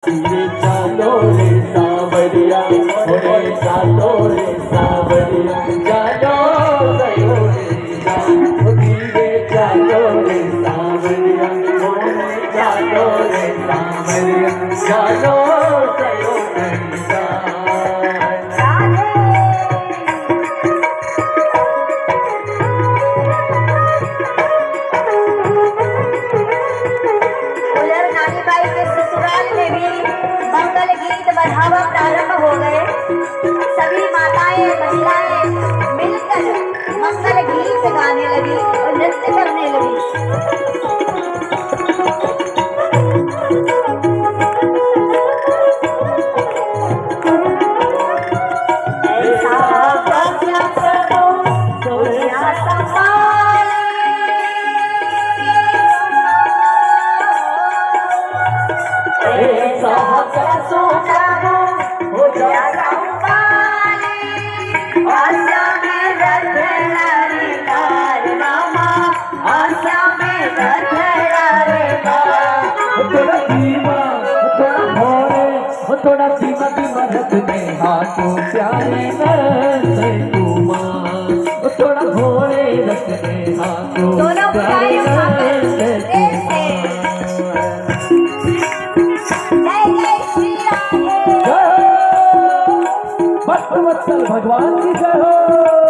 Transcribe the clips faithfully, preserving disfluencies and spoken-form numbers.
धीरे चालो रे सावरिया, ओरे चालो रे सावरिया, चालो गयो रे जान, धीरे चालो रे सावरिया, ओरे चालो रे सावरिया, चालो गयो रे जान। मंगल गीत बढ़ावा प्रारंभ हो गए। सभी माताएं महिलाएं मिलकर मंगल गीत गाने लगी और नृत्य करने लगी। थोड़ा धीमा धीमा रखने हाथों प्यारे नन्हे कुमार, थोड़ा भोले रखने हाथों प्यारे नन्हे कुमार। भक्तवत्सल भगवान की जय हो।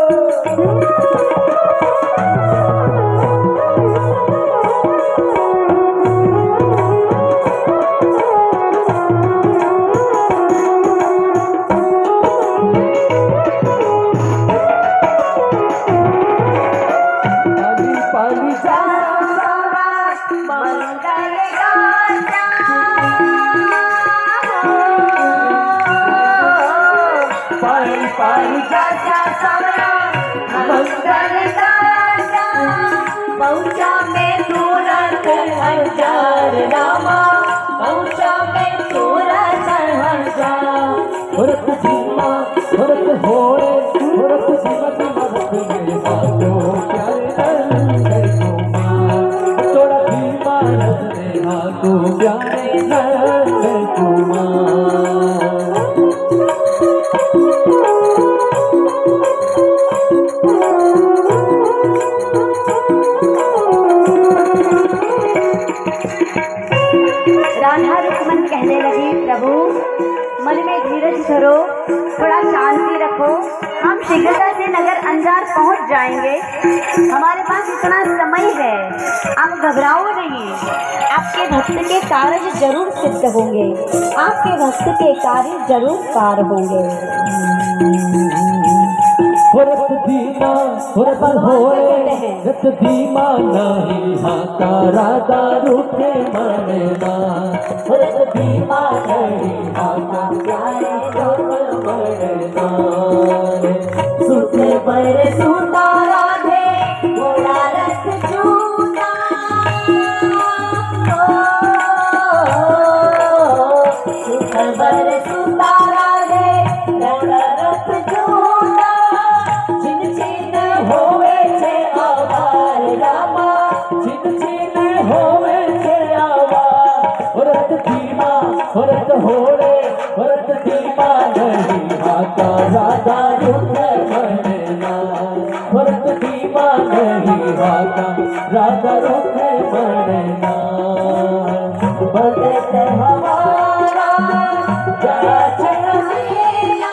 पहुँचा में तुरंत हजार रामा, पहुँचा में तुरंत हजार। भरत धीमा भरत होए, भरत धीमा धीमा रखने हाथों प्यारे नन्हे कुमार, थोड़ा धीमा रखने हाथों प्यारे नन्हे कुमार। राधा रुक्मन कहने लगी, प्रभु मन में धीरज धरो, थोड़ा शांति रखो, हम शीघ्रता से नगर अंजार पहुंच जाएंगे, हमारे पास इतना समय है, आप घबराओ नहीं, आपके भक्त के कार्य जरूर सिद्ध होंगे, आपके भक्त के कार्य जरूर पार होंगे। भरत धीमा भरत होए, रत धीमा नहीं हाथा राधा रुके मरना, भरत धीमा नहीं हाथा प्यारे रुके मरना। सुते पर सूता राधे घोड़ा रथ जूता, सुते पर सूता राधे घोड़ा रथ जूता, जिन जिन होवे छे आवार रामा, जिन जिन होवे छे आवार। भरत धीमा भरत होए, भरत धीमा नहीं हाथा राधा रुके मरना, भरत धीमा नहीं हाथा राधा रुके मरना। भगत हमारा गया छे अकेला,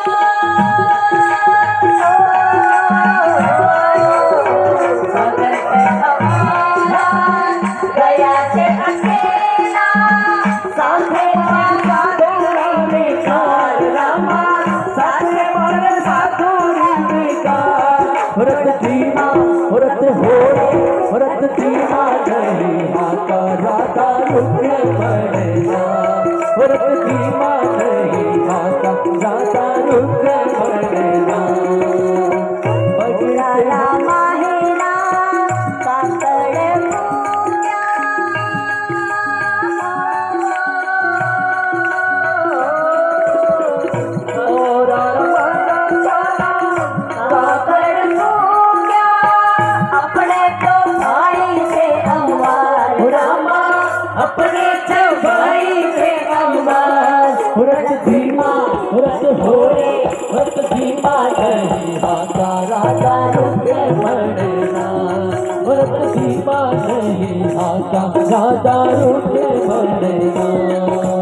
भगत हमारा गया छे अकेला, साथे साधु निकाल रामा, साथे मोर साधु निकाल। भरत धीमा भरत होए, भरत धीमा नहीं हाथा राधा रुके मरना, भरत धीमा नहीं हाथा राधा रुके मरना। बजरा माहिरा काकड़ पूजा, और काकड़ पूजा, अपने तो भाई से अमवार रामा, अपने तो भाई से अमवार। रत धीमा रत हो रे रत धीमा नहीं हाथा राजा रुके मरना रत धीमा नहीं हाथा राजा रुके मरना